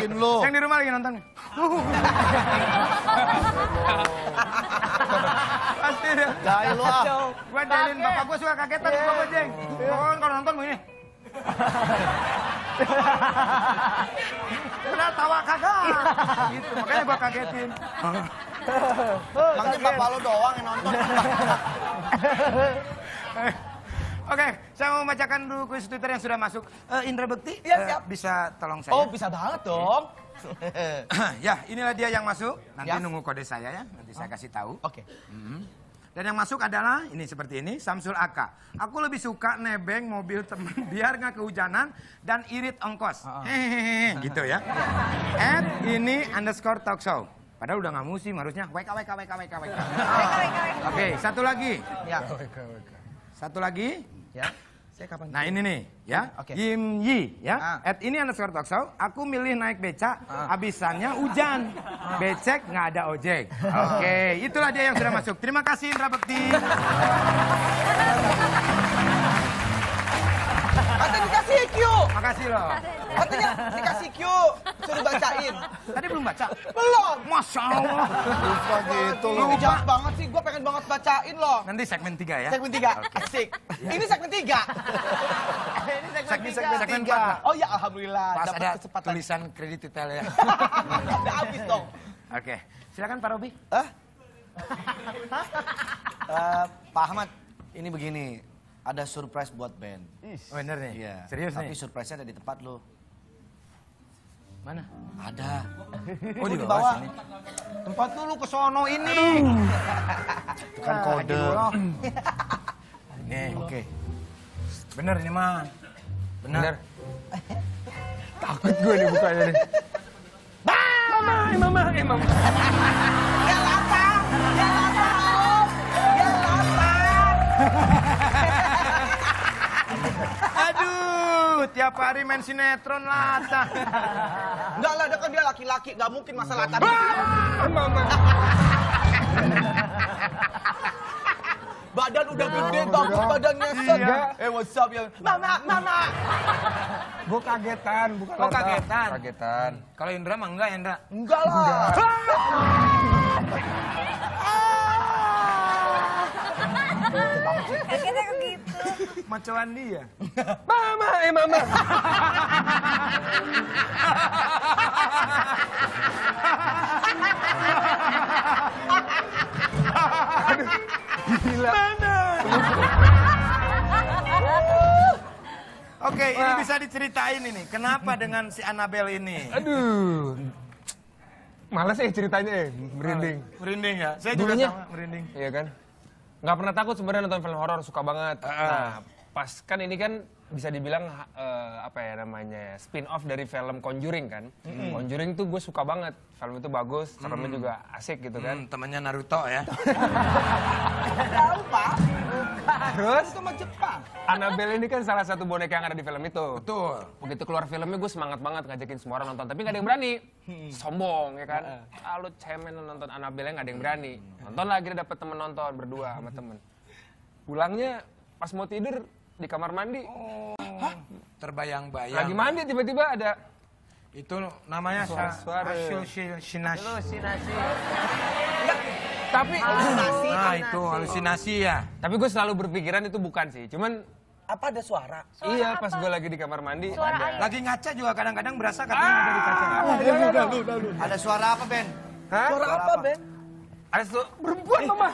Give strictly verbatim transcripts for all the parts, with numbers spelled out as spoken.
Bikin lo. Yang di rumah lagi nonton. Pasti dia. Jahil lo ah. Gue jahilin bapak gue suka kagetan suka gojeng. Pokoknya kalau nonton begini. Udah tawa kagak. Gitu, makanya gue kagetin. Mungkin bapak lo doang yang nonton. Oke, saya mau membacakan dulu kuis Twitter yang sudah masuk. Uh, Indra Bekti, Iya, uh, siap. bisa tolong saya? Oh, bisa banget dong. Ya, inilah dia yang masuk. Nanti Ya. nunggu kode saya ya, nanti saya kasih tahu. Oke. Mhm. Dan yang masuk adalah, ini seperti ini, Samsul Aka. Aku lebih suka nebeng mobil temen biar nggak kehujanan dan irit ongkos. Hehehe, gitu ya. At ini underscore talk show. Padahal udah nggak musim harusnya. W K, W K, W K, W K, W K. Oke, satu lagi. Ya. Satu lagi. Ya. Saya kapan? Nah ini nih, ya. Oke. Yim Yi, ya. Ah. At ini underscore talk show. Aku milih naik beca, abisannya hujan. Becek nggak ada ojek. Oke, itulah dia yang sudah masuk. Terima kasih Indra Bekti. Katanya dikasih Q. Makasih loh. Katanya dikasih Q. Suruh bacain. Tadi belum baca? Belum. Masya Allah. Lupa gitu lo. Ini jahat banget sih. Gue pengen banget bacain loh. Nanti segmen tiga ya. Segmen tiga. Asik. Ini segmen tiga. Ini Segmen, segmen segmen tiga. empat. Oh ya Alhamdulillah. Pas Dapat ada kesempatan. tulisan kredit detail ya. Udah habis dong. Oke, silakan Pak Robi. Hah? Eh, Pak Ahmad, ini begini. Ada surprise buat band. Oh, bener nih? Iya. Serius Tapi nih? surprise-nya ada di tempat lo. Mana? Ada. Oh, di di bawah bawah. sini. Tempat lu lu ke sono ini. Itu kan kode. Nih, Oke. bener ini mah. Bener. Takut gue nih bukanya nih. Mama, eh mama, eh mama. Ya lapar. Ya lapar. Om. Ya lapar. Aduh, tiap hari main sinetron lata. Enggak lah, dia kan dia laki-laki. Gak mungkin masalah tadi. Mama. Badan udah gede, bagus badannya set. Iya. Eh, what's up ya? Mama, mama. Gue kagetan, bukan Oh, Lata. kagetan. Kagetan. Kalau Indra mah enggak, Indra. Enggak lah. Kagetnya kok gitu. Macoan dia. Mama, eh mama. Aduh, gila. Oke, ini bisa diceritain ini. Kenapa dengan si Annabelle ini? Aduh. Males eh ceritanya eh, merinding. Merinding ya? Saya Dulunya- juga sama, merinding. Iya kan? Nggak pernah takut sebenarnya nonton film horor, suka banget. Nah, pas kan ini kan bisa dibilang eh, apa ya namanya spin off dari film Conjuring kan. Conjuring tuh gue suka banget. Film itu bagus, seremnya juga asik gitu kan. Hmm, temannya Naruto ya. Tahu, Pak. Terus Itu mah Jepang. Annabelle ini kan salah satu boneka yang ada di film itu. Betul. Begitu keluar filmnya gue semangat banget ngajakin semua orang nonton. Tapi nggak ada yang berani. Sombong ya kan. Ah, lu cemen nonton Annabelle nggak ada yang berani. Nonton lagi dia dapet temen nonton berdua sama temen. Pulangnya pas mau tidur di kamar mandi. Terbayang-bayang. Lagi mandi tiba-tiba ada Itu namanya Suara-suara. halusinasi. tapi Halusinasi. Nah, itu halusinasi ya. tapi gue selalu berpikiran itu bukan sih. Cuman Apa ada suara? iya pas gue lagi di kamar mandi Suara ada. air. Lagi ngaca juga kadang-kadang berasa katanya dari kaca. Ada suara apa, Ben? Hah? Suara apa, Ben? Ada su- perempuan mama.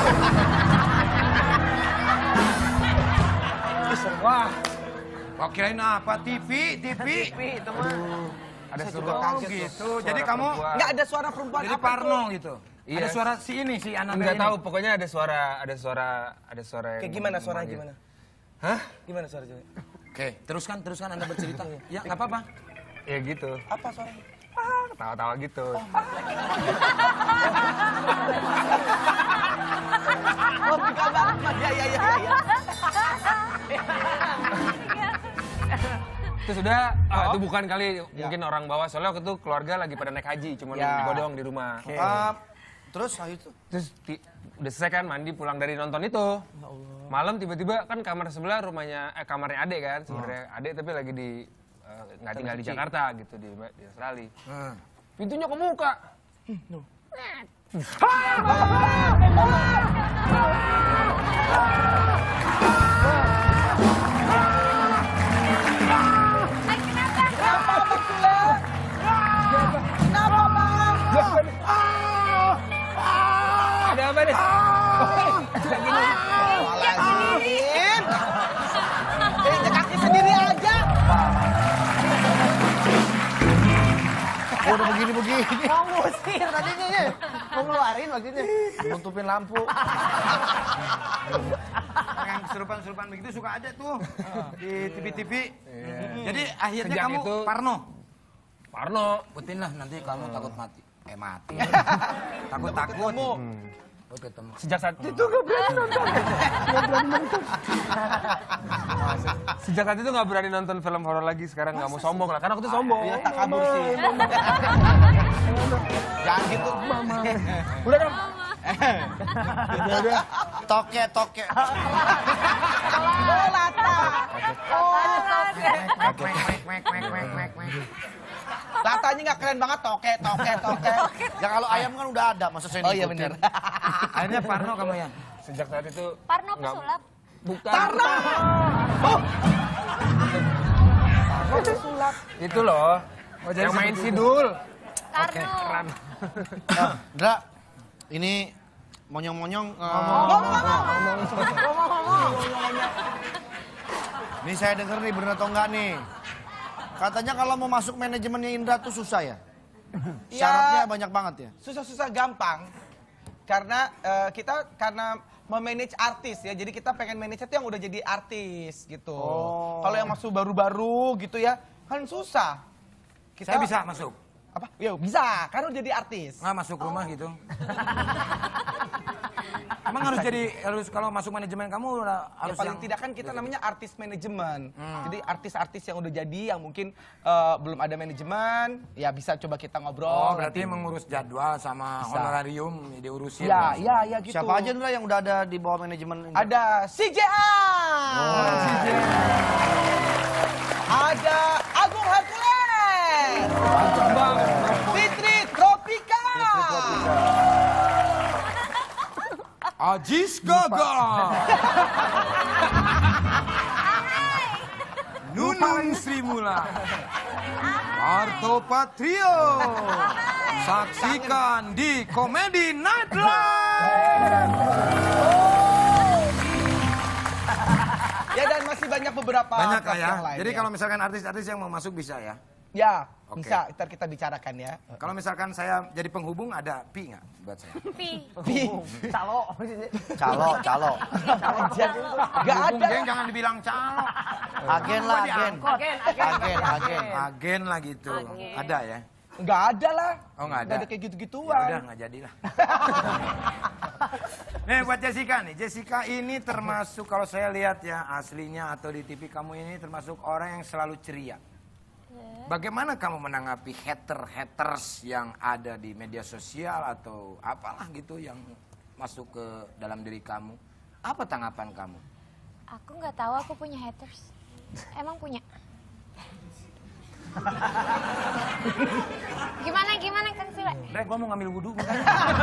Wah, Oh, kirain apa? T V, T V. ada Saya suara juga Oh, kaget gitu. Suara Jadi kamu perempuan. Enggak ada suara perempuan jadi apa parno tuh? gitu. Iya. Ada suara si ini, si Annabelle Enggak ini. tahu, pokoknya ada suara, ada suara, ada suara. yang Kayak gimana suaranya memanggil. gimana? Hah? Gimana suaranya? Oke, teruskan, teruskan Anda bercerita. Ya, nggak apa-apa. Ya gitu. Apa suaranya? Ah, ketawa-tawa gitu. Oh, enggak banget. Ya, ya, ya, ya. Terus udah, ah, itu bukan kali mungkin orang bawah. Soalnya waktu itu keluarga lagi pada naik haji, cuma Ya. gue doang di rumah. Eh, terus ah, itu. Terus ti- udah selesai kan mandi pulang dari nonton itu. Malam tiba-tiba kan kamar sebelah rumahnya, eh kamarnya adek kan sebenarnya. Adek tapi lagi di nggak tinggal di Jakarta gitu di, di Australia. Hmm. Pintunya kebuka. Ada apa nih? Walaizim. Injek kaki sendiri aja. Oh, udah begini-begini. Mau ngusir tadinya ya. Mau ngeluarin maksudnya. Nutupin lampu. Yang kesurupan-kesurupan begitu suka ada tuh di T V-T V. Jadi akhirnya Sejak kamu itu- Parno. Parno. Putin lah, nanti kamu takut mati. Eh, mati. Takut-takut. Oh, ketemu. Sejak saat itu nggak berani nonton. Nggak berani nonton. Sejak saat itu nggak berani nonton film horor lagi. Sekarang nggak mau sombong lah. Karena aku tuh sombong. Iya, tak kabur sih. Jangan gitu. Udah dong. Toke, toke. Oh, Lata. Oh, Wek, wek, wek, wek, wek, wek, wek. Latanya nggak keren banget, toke, toke, toke. Ya kalau ayam kan udah ada, masa saya Oh iya ngikutin? benar. Akhirnya Parno kamu ya. Sejak saat itu. Parno nggak- pesulap. Bukan. Parno. Itu loh. Yang main Sidul. Karno. Nah, Dra, ini monyong-monyong. eh, Ini saya denger nih, bener atau enggak nih? Katanya kalau mau masuk manajemennya Indra tuh susah ya? Ya. Syaratnya banyak banget ya? Susah-susah gampang. Karena eh, kita karena memanage artis ya. Jadi kita pengen manage itu yang udah jadi artis gitu. Oh. Kalau yang masuk baru-baru gitu ya, kan susah. Kita Saya bisa masuk. apa? Ya bisa, karena udah jadi artis. Nggak masuk rumah gitu. Emang harus jadi harus kalau masuk manajemen kamu udah Ya harus paling yang- tidak kan kita namanya artis manajemen. Jadi artis-artis yang udah jadi yang mungkin eh, belum ada manajemen, ya bisa coba kita ngobrol. Oh, berarti nanti. mengurus jadwal sama Bisa. honorarium diurusin. Ya, ya, ya gitu. Siapa aja Indra yang udah ada di bawah manajemen Indra? Ada C J A. Ada Agung Hercules. Fitri Tropika. Ajis Gaga. Nunung Sri Mula. Parto Patrio. Saksikan di Komedi Nightlife. Ya dan masih banyak beberapa Banyak lah artis ya. yang lain, Jadi ya. kalau misalkan artis-artis yang mau masuk bisa ya. ya Oke. bisa ntar kita bicarakan ya. Kalau misalkan saya jadi penghubung ada pi nggak buat saya? Pi. Calo. Calo, calo. Gak Penghubung, ada. geng, jangan dibilang calo. Agen lah, agen. Agen, Agen, agen. Agen lah gitu. Agen. Ada ya? Nggak ada lah. Oh, nggak ada. Nggak ada kayak Ya gitu-gituan. udah nggak jadilah. Nih buat Jessica nih, Jessica ini termasuk kalau saya lihat ya aslinya atau di T V kamu ini termasuk orang yang selalu ceria. Bagaimana kamu menanggapi hater-haters yang ada di media sosial atau apalah gitu yang masuk ke dalam diri kamu? Apa tanggapan kamu? Aku nggak tahu aku punya haters. Emang punya? Gimana gimana Kang Sule? Rek, gua mau ngambil wudhu makanya.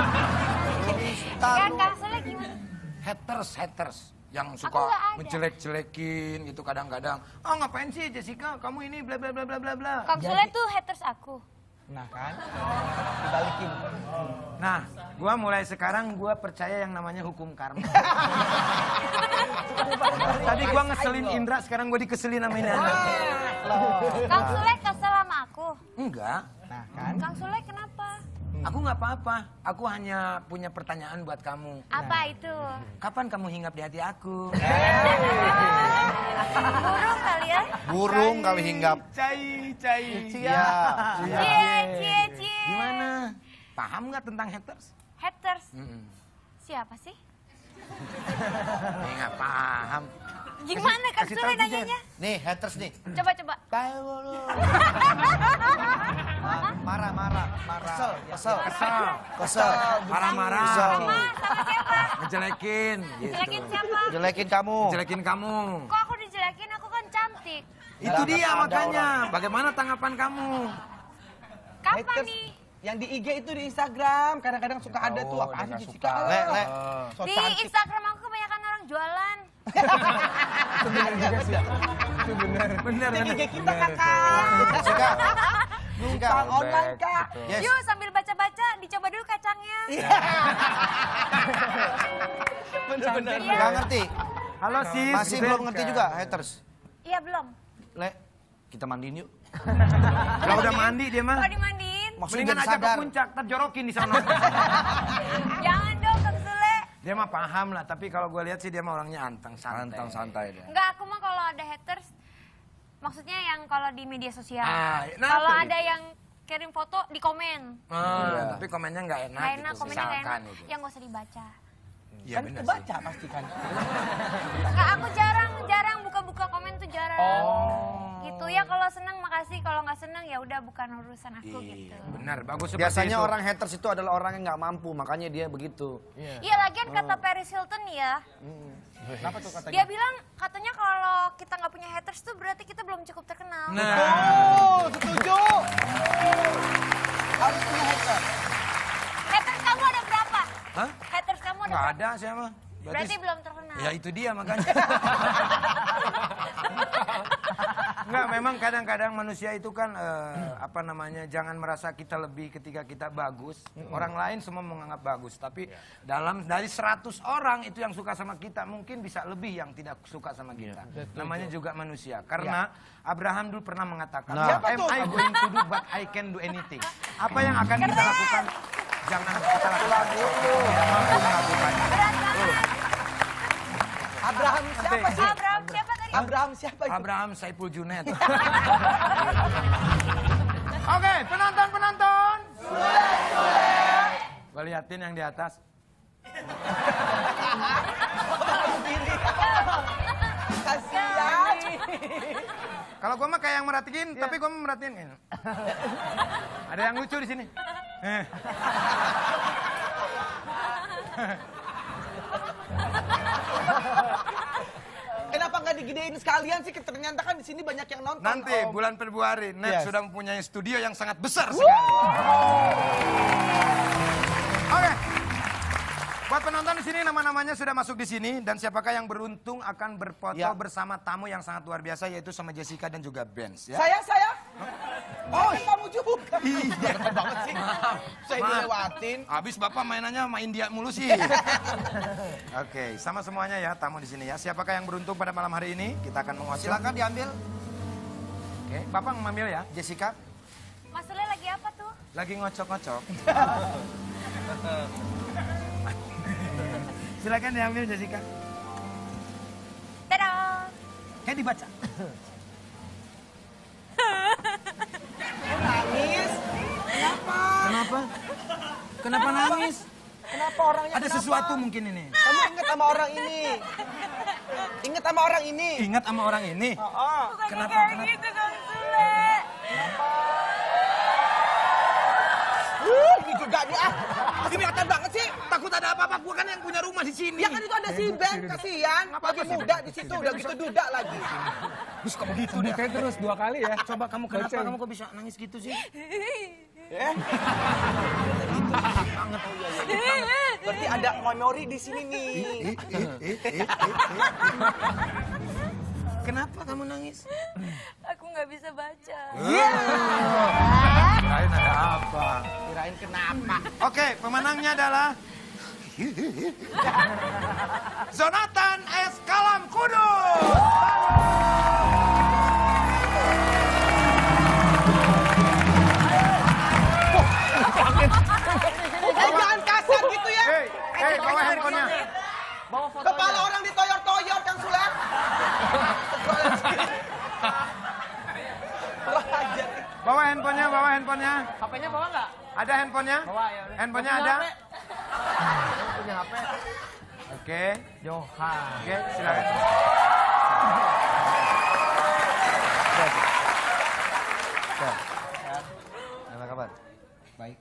Kan Kang Sule gimana? Haters, haters yang Aku suka nggak ada. menjelek-jelekin gitu kadang-kadang. Ah ngapain sih Jessica, kamu ini bla bla bla bla bla bla. Kang Sule tuh haters aku. Nah kan, dibalikin. Nah, gua mulai sekarang gua percaya yang namanya hukum karma. Tadi gua ngeselin Indra, sekarang gua dikeselin sama ini anak. Kang Sule kesel sama aku. Enggak, Nah kan, Kang Sule kenapa? aku nggak apa-apa. Aku hanya punya pertanyaan buat kamu. Apa itu? Kapan kamu hinggap di hati aku? Burung kali ya? Burung kali hinggap. Cai, cai. Iya. Cie, cie, cie. Gimana? Paham nggak tentang haters? Haters? Mm-mm. Siapa sih? Eh, nggak paham. Gimana Kang kasih Sule tahu, Jen. nanyanya? Nih, haters nih. Coba, coba. Marah, marah, marah. Kesel, kesel. Kesel, Kesel. marah-marah, Kesel. Sama, sama siapa? ngejelekin, gitu. Jelekin siapa? Jelekin kamu. Ngejelekin kamu. Kok aku dijelekin? Aku kan cantik. Itu dia makanya. Bagaimana tanggapan kamu? Kapan Haters nih? yang di I G itu di Instagram, kadang-kadang suka ada tuh apa sih Jessica? Le, le. So Di cantik. Instagram aku kebanyakan orang jualan. Itu bener juga sih. Itu bener. Bener, Di I G bener. kita kakak. Jessica. Jessica. Numpang online kak. Yes. Yuk sambil baca-baca, dicoba dulu kacangnya. Bener-bener. Iya. Gak ngerti. Halo sis. Masih belum ngerti juga haters. Iya belum. Le, kita mandiin yuk. Kalau udah mandi dia mah. Kalau dimandiin, Maksudnya Mendingan jadi aja ke sadar. puncak, terjorokin di sana. jangan dong Kang Sule. Dia mah paham lah, tapi kalau gue lihat sih dia mah orangnya anteng santai. Anteng santai deh. Enggak, aku mah kalau ada haters, maksudnya yang kalau di media sosial. Ah, nah, kalau itu. ada yang kirim foto di komen. Ah, tapi komennya nggak enak. Nggak enak, gitu, komennya nggak misalkan enak. gitu. Yang gak usah dibaca. Iya Kan bener sih. kebaca pasti kan. Enggak, aku jarang, jarang buka-buka komen tuh jarang. Oh. Gitu ya, kalau senang makasih, kalau nggak senang ya udah bukan urusan aku gitu. Iya, benar, bagus seperti Biasanya itu. orang haters itu adalah orang yang nggak mampu, makanya dia begitu. Iya, lagian kata Paris Hilton ya. Kenapa tuh katanya? Dia bilang katanya kalau kita nggak punya haters tuh berarti kita belum cukup terkenal. Nah, Oh, setuju. Harus punya hater. Haters kamu ada berapa? Hah? Haters kamu ada nggak berapa? ada siapa? Berarti belum terkenal. Ya itu dia makanya. Enggak, memang kadang-kadang manusia itu kan eh, apa namanya, jangan merasa kita lebih ketika kita bagus. Orang lain semua menganggap bagus, tapi dalam dari seratus orang itu yang suka sama kita, mungkin bisa lebih yang tidak suka sama kita. Namanya juga manusia. Karena Abraham dulu pernah mengatakan, Nah. "What am I going to do but I can do anything." Apa yang akan kita lakukan? Jangan kita lakukan sesuatu yang tidak mampu melakukannya. Berat banget. Abraham siapa sih? Abraham siapa tadi? Abraham siapa itu? Abraham Saipul Junet. Oke, penonton-penonton. Gue liatin yang di atas. Kasihan. Kalau gue mah kayak yang merhatiin, tapi gue merhatiin kayaknya. Ada yang lucu di sini. Eh. Kenapa nggak digedein sekalian sih? Ternyata kan di sini banyak yang nonton. Nanti Om. bulan Februari, Net Yes. sudah mempunyai studio yang sangat besar sekali. Oke. Buat penonton di sini, nama-namanya sudah masuk di sini, dan siapakah yang beruntung akan berfoto Ya. bersama tamu yang sangat luar biasa, yaitu sama Jessica dan juga Benz. Ya? Saya, saya. Oh, kamu juga. Iya. Keren banget sih. Saya Maaf. dilewatin. Habis Bapak mainannya sama India mulu sih. Oke, sama semuanya ya tamu di sini ya. Siapakah yang beruntung pada malam hari ini? Kita akan mengocok. Silakan diambil, Oke, Bapak mengambil ya. Jessica. Mas Sule lagi apa tuh? Lagi ngocok-ngocok. Silakan diambil Jessica. Tada! Kayak dibaca. Nangis. Kenapa? Kenapa? Kenapa nangis? Kenapa orangnya Ada kenapa? sesuatu mungkin ini. Kamu ingat sama orang ini. Ingat sama orang ini. Ingat sama orang ini. Oh, Bukannya Kenapa, kayak kenapa? gitu Kang Sule. Uh, ini juga dia. Ah, kelihatan banget sih. Takut ada apa-apa, gua kan yang punya rumah di sini. Ya kan itu ada si Ben, kasihan. Lagi muda di situ, udah gitu duda lagi. Terus kok begitu Udah kayak terus dua kali ya. Coba kamu kenapa Goceng. kamu kok bisa nangis gitu sih? Berarti ada memori di sini nih. Kenapa kamu nangis? Aku nggak bisa baca. Kirain ada apa? Kirain kenapa? Oke, pemenangnya adalah Zonatan S. Kalam Kudus. Eh, jangan kasar gitu ya. Hei, hei, bawa handphonenya. Kepala orang ditoyor-toyor, Kang Sule. Bawa handphonenya, bawa handphonenya. H P-nya bawa nggak? Ada handphonenya? Bawa ya udah. Handphonenya Gua ada? punya H P. Punya H P. Oke, Johan. oke, silakan. Apa kabar? Baik.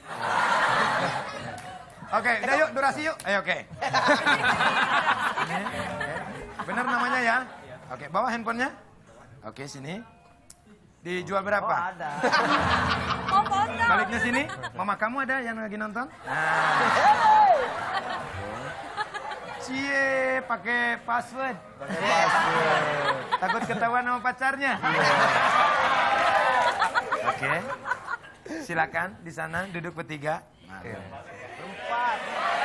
Oke, udah yuk, durasi yuk. Ayo, oke. Ini, oke. Bener namanya ya? Oke, bawa handphonenya. Oke, sini. Dijual berapa? Oh, ada. Mau foto. Baliknya sini. Mama kamu ada yang lagi nonton? Nah. Cie, pakai password. Pakai password. Takut ketahuan sama pacarnya. Oke. Silakan di sana duduk bertiga. Empat.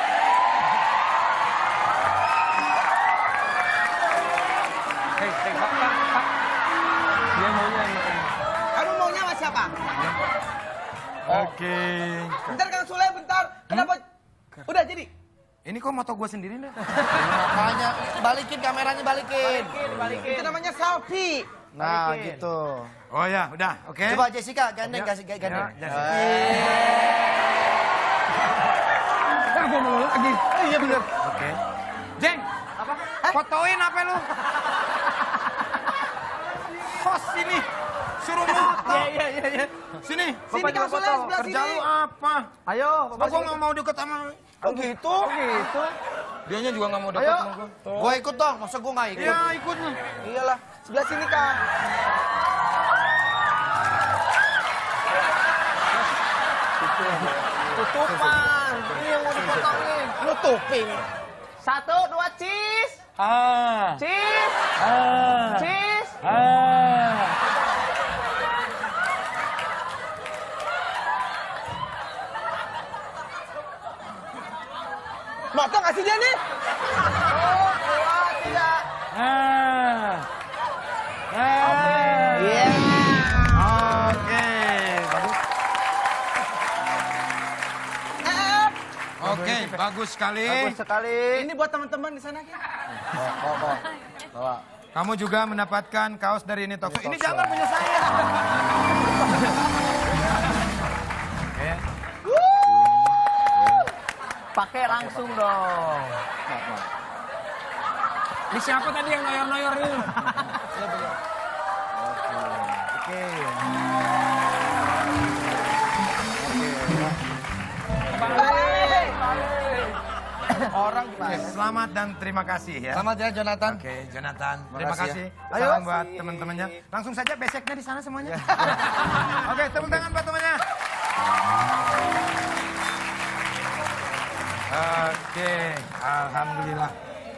Hei, hei, Pak, Pak, Pak. Dia maunya sama ini. Kamu maunya sama siapa? Oke. Bentar Kang Sule, bentar. Kenapa? Udah jadi? Ini kok moto gue sendiri dah? Makanya balikin kameranya balikin. Itu namanya selfie. Nah Balikin. gitu. Oh ya, udah, oke. Coba Jessica gandeng kasih Ya, gandeng. Jessica. Ah, gua mau lagi. Iya bener. Oke. Jeng, apa? Fotoin apa lu? Host sini. Suruh foto. Iya, iya, iya. Sini. Sini Kang Sule, sebelah Kerja sini. lu apa? Ayo, Aku nggak mau deket sama. Oh gitu? Oh gitu? Dianya juga nggak mau deket Ayo. sama gue. Gue ikut dong, masa gue gak ikut? Iya ikut nih. Iyalah, sebelah sini Kang. Tutupan. Ini yang mau dipotongin. Nutupin. Satu, dua, cheese. Ah. Cheese. Ah. Cheese. Ah. Motong kasih dia nih. Oh, dua, tiga. Ah. Ah. Iya. Oke, bagus. Eh, Oke, bagus sekali. bagus sekali. Ini buat teman-teman di sana. Kang. Bawa, bawa, bawa. Kamu juga mendapatkan kaos dari ini Talkshow. Ini jangan punya saya. Oke. Pakai langsung dong. Ini siapa tadi yang noyor-noyor ini? Oke. Orang Oke, selamat dan terima kasih ya. Selamat ya Jonathan. Oke, Jonathan. Terima kasih kasih. Ayo. Salam buat teman-temannya. Langsung saja beseknya di sana semuanya. Oke, tepuk tangan buat temannya. Oke, alhamdulillah.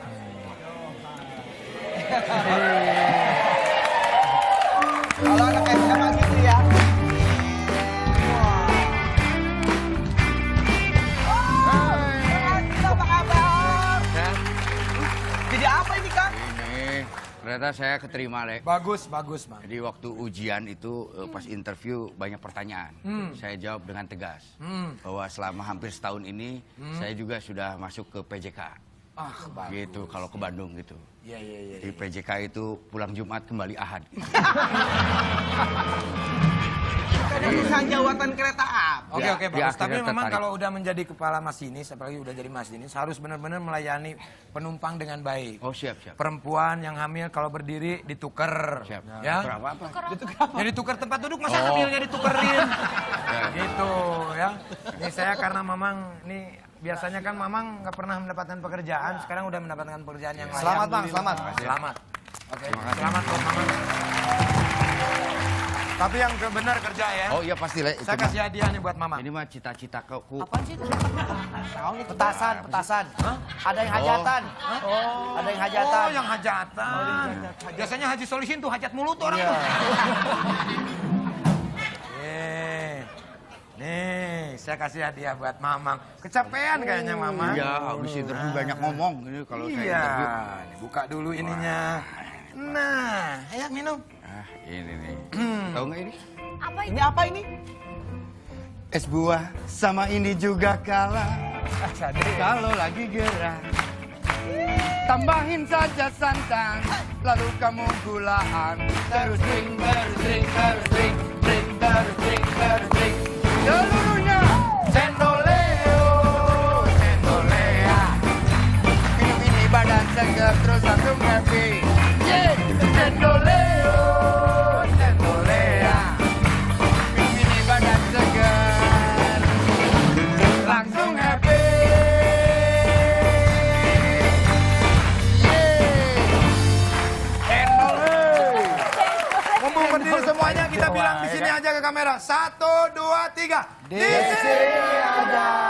Kalau anak S M A gitu ya. Apa kabar? Jadi apa ini Kang? Ini ternyata saya keterima, Lek. Bagus, bagus, Bang. Jadi waktu ujian itu eh, pas interview banyak pertanyaan. Saya jawab dengan tegas bahwa selama hampir setahun ini saya juga sudah masuk ke P J K. Ah, bagus. Gitu kalau ke Bandung gitu. Iya, iya, iya. Di P J K itu pulang Jumat kembali Ahad. Urusan jawatan kereta api. Oke, Ya, oke, di bagus. akhirnya Tapi memang tertarik. kalau udah menjadi kepala masinis, apalagi udah jadi masinis, harus benar-benar melayani penumpang dengan baik. Oh siap siap. Perempuan yang hamil kalau berdiri dituker. Siap. Ya. Berapa apa? Jadi tukar tempat duduk, masa hamilnya ditukerin? Gitu ya. Ini saya karena Mamang, ini biasanya kan Mamang nggak pernah mendapatkan pekerjaan, sekarang udah mendapatkan pekerjaan yang layak. Selamat, Bang, Alhamdulillah. selamat. Selamat. Oke, selamat buat Mamang. Tapi yang benar kerja ya. Oh iya pasti, Lek. Itu Saya mah- kasih hadiah nih buat Mamang. Ini mah cita-cita ku. Apa sih itu? Petasan, petasan. Ada yang hajatan. Oh. Ada yang hajatan. Oh, yang hajatan. Biasanya haji solihin tuh hajat mulut tuh orang Iya. tuh. Nih, nih, saya kasih hadiah buat Mamang. Kecapean kayaknya Mamang. Iya, habis interview banyak ngomong ini kalau saya Iya, interview. buka dulu ininya. Nah, ayo minum. Ah, ini nih. Tahu nggak ini? Apa Ini itu? apa ini? Es buah sama ini juga kalah. Kalau lagi gerah, tambahin saja santan, lalu kamu gulaan. Terus drink, terus drink, terus drink, drink, terus drink, terus drink. Seluruhnya cendoleo, cendolea. Minum ini badan segar terus langsung happy. Yeah, cendoleo, cendolea. Minum ini badan segar langsung happy. Yeah. Cendoleo. semuanya kita bilang di sini aja ke kamera. Satu, dua, tiga. Di sini aja.